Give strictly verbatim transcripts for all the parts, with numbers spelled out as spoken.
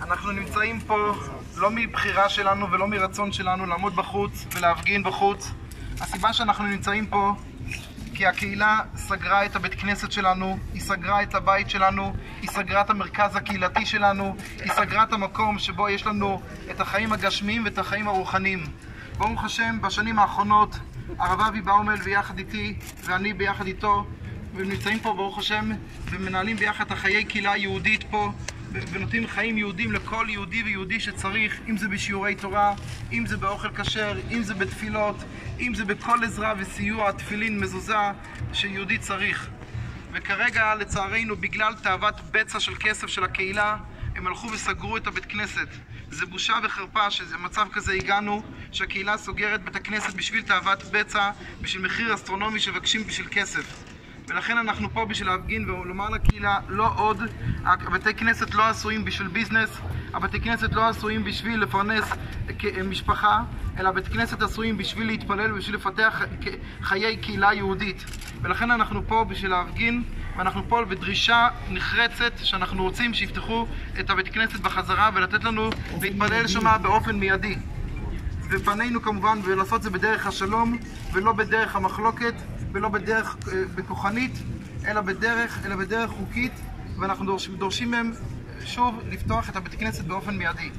אנחנו נמצאים פה לא מבחירה שלנו ולא מרצון שלנו לעמוד בחוץ ולהפגין בחוץ. הסיבה שאנחנו נמצאים פה כי הקהילה סגרה את הבית כנסת שלנו, היא סגרה את הבית שלנו, היא סגרה את המרכז הקהילתי שלנו, היא סגרה את המקום שבו יש לנו את החיים הגשמיים ואת החיים הרוחניים. ברוך השם, בשנים האחרונות הרב אבי באומל ויחד איתי ואני ביחד איתו ונמצאים פה ברוך השם ומנהלים ביחד את החיי קהילה היהודית פה ונותנים חיים יהודים לכל יהודי ויהודי שצריך, אם זה בשיעורי תורה, אם זה באוכל כשר, אם זה בתפילות, אם זה בכל עזרה וסיוע, תפילין, מזוזה שיהודי צריך. וכרגע לצערנו בגלל תאוות בצע של כסף של הקהילה הם הלכו וסגרו את הבית כנסת. זה בושה וחרפה שבמצב כזה הגענו שהקהילה סוגרת בית הכנסת בשביל תאוות בצע, בשביל מחיר אסטרונומי שבקשים בשביל כסף. ולכן אנחנו פה בשביל להפגין ולומר לקהילה לא עוד, הבתי כנסת לא עשויים בשביל ביזנס, הבתי כנסת לא עשויים בשביל לפרנס משפחה, אלא בתי כנסת עשויים בשביל להתפלל ובשביל לפתח חיי קהילה יהודית. ולכן אנחנו פה בשביל להפגין, ואנחנו פה בדרישה נחרצת שאנחנו רוצים שיפתחו את הבית כנסת בחזרה ולתת לנו להתפלל שמה באופן מיידי. ופנינו כמובן ולעשות זה בדרך השלום ולא בדרך המחלוקת ולא בדרך בכוחנית, אלא בדרך, אלא בדרך חוקית, ואנחנו דורשים, דורשים מהם שוב לפתוח את הבית כנסת באופן מיידי.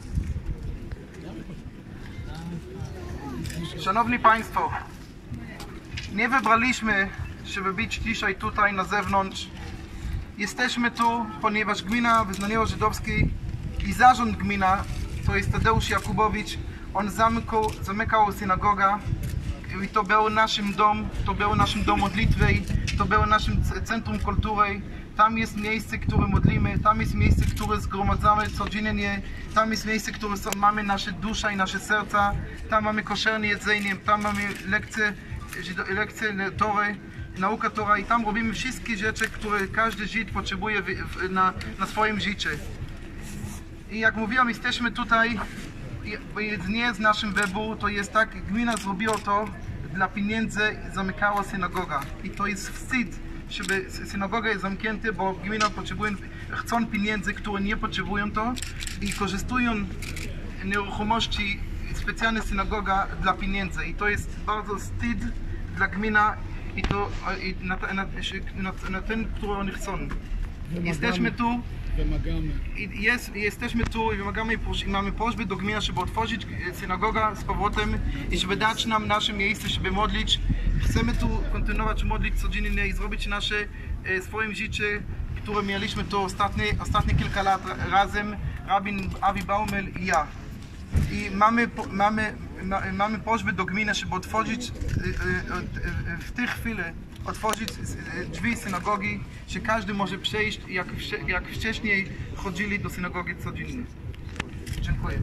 Szanowni Państwo, nie wybraliśmy, żeby być dzisiaj tutaj na zewnątrz. Jesteśmy tu, ponieważ gmina Wyznaniowo Żydowskiej i zarząd gmina, to jest Tadeusz Jakubowicz, on zamykał, zamykał synagogę. I to był naszym dom, to był naszym dom modlitwy, to było naszym centrum kultury. Tam jest miejsce, które modlimy, tam jest miejsce, które zgromadzamy codziennie, tam jest miejsce, które mamy nasze dusze i nasze serca, tam mamy koszerne jedzenie, tam mamy lekcje, lekcje Tory, nauka Tora i tam robimy wszystkie rzeczy, które każdy Żyd potrzebuje na, na swoim życiu. I jak mówiłem, jesteśmy tutaj. Nie z naszym wyboru, to jest tak, gmina zrobiła to dla pieniędzy, zamykała synagoga. I to jest wstyd, żeby synagoga jest zamknięta, bo gmina potrzebuje, chcą pieniędzy, które nie potrzebują to i korzystują nieruchomości specjalne synagoga dla pieniędzy. I to jest bardzo wstyd dla gmina i to i na, na, na, na ten, który oni chcą. Jesteśmy tu. Jest, jesteśmy tu i wymagamy i mamy prośbę do gminy, żeby otworzyć synagogę z powrotem i żeby dać nam nasze miejsce, żeby modlić. Chcemy tu kontynuować modlić codziennie i zrobić nasze e, swoim życie, które mieliśmy tu ostatnie, ostatnie kilka lat razem, rabin Avi Baumel i ja. I mamy, mamy, mamy prośbę do gminy, żeby otworzyć e, e, w tej chwili otworzyć drzwi synagogi, że każdy może przejść jak, jak wcześniej chodzili do synagogi codziennie. Dziękuję.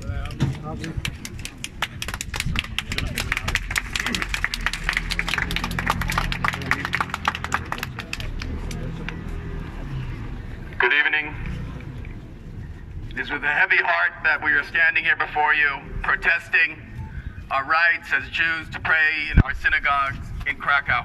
Good evening. It is with a heavy heart that we are standing here before you, protesting our rights as Jews to pray in our synagogues in Krakow.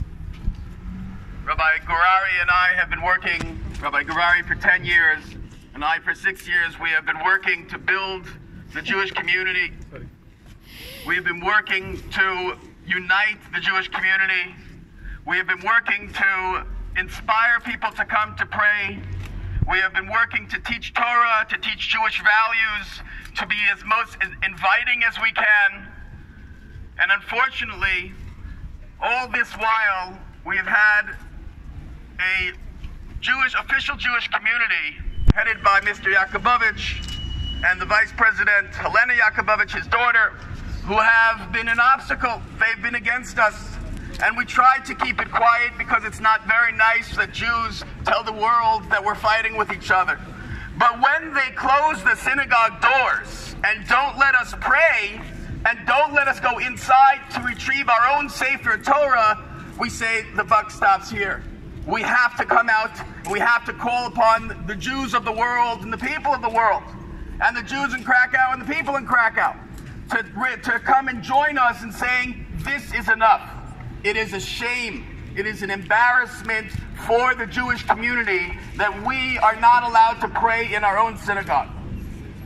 Rabbi Gurari and I have been working, Rabbi Gurari for ten years, and I for six years, we have been working to build the Jewish community. We have been working to unite the Jewish community. We have been working to inspire people to come to pray. We have been working to teach Torah, to teach Jewish values, to be as most as inviting as we can. And unfortunately, all this while, we have had a Jewish, official Jewish community headed by Mister Yakubovich and the Vice President Helena Yakubovich, his daughter, who have been an obstacle. They've been against us. And we tried to keep it quiet because it's not very nice that Jews tell the world that we're fighting with each other. But when they close the synagogue doors and don't let us pray and don't let us go inside to retrieve our own Sefer Torah, we say the buck stops here. We have to come out, we have to call upon the Jews of the world and the people of the world, and the Jews in Krakow and the people in Krakow, to, to come and join us in saying, this is enough. It is a shame, it is an embarrassment for the Jewish community that we are not allowed to pray in our own synagogue.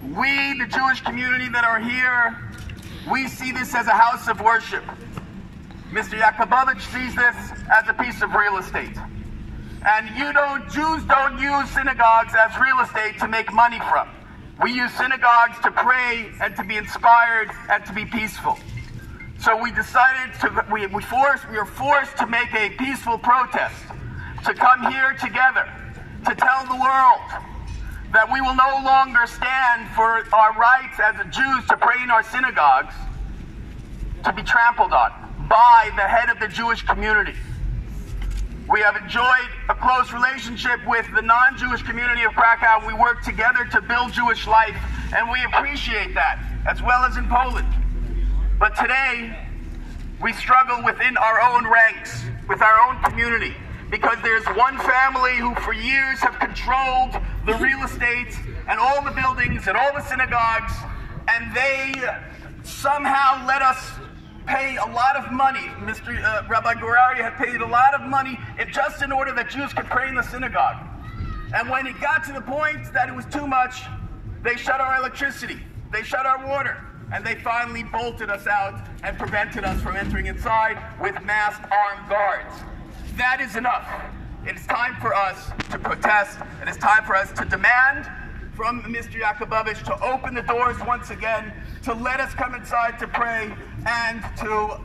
We, the Jewish community that are here, we see this as a house of worship. Mister Yakubovich sees this as a piece of real estate. And you don't, Jews don't use synagogues as real estate to make money from. We use synagogues to pray and to be inspired and to be peaceful. So we decided to, we, we, forced, we were forced to make a peaceful protest, to come here together, to tell the world that we will no longer stand for our rights as Jews to pray in our synagogues to be trampled on by the head of the Jewish community. We have enjoyed a close relationship with the non-Jewish community of Krakow. We work together to build Jewish life, and we appreciate that, as well as in Poland. But today, we struggle within our own ranks, with our own community, because there's one family who for years have controlled the real estate and all the buildings and all the synagogues, and they somehow let us pay a lot of money. Mister Uh, Rabbi Gurary had paid a lot of money in, just in order that Jews could pray in the synagogue. And when it got to the point that it was too much, they shut our electricity, they shut our water, and they finally bolted us out and prevented us from entering inside with masked armed guards. That is enough. It is time for us to protest. It is time for us to demand from Mister Yakubovich to open the doors once again, to let us come inside to pray, and to,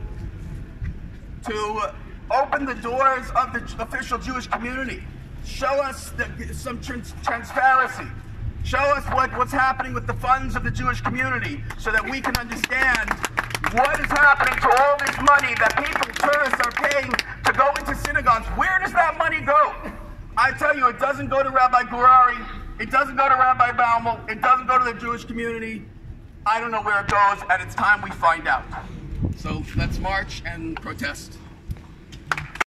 to open the doors of the official Jewish community. Show us the, some trans transparency. Show us what, what's happening with the funds of the Jewish community so that we can understand what is happening to all this money that people, tourists, are paying to go into synagogues. Where does that money go? I tell you, it doesn't go to Rabbi Gurary. It doesn't go to Rabbi Baumel. It doesn't go to the Jewish community. I don't know where it goes, and it's time we find out. So let's march and protest.